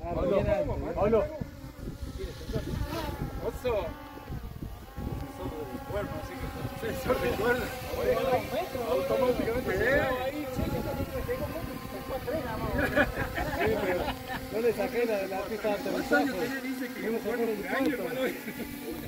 Pablo. Oso. Bueno, así que sensor de cuerda. Automáticamente. Ahí, cheque, tengo No le saqué la pista de aterrizaje. dice que yo me acuerdo un año cuando